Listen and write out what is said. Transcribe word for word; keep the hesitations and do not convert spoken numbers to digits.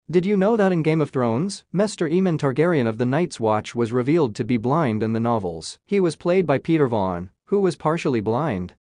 Did you know that in Game of Thrones, Maester Aemon Targaryen of the Night's Watch was revealed to be blind in the novels? He was played by Peter Vaughan, who was partially blind.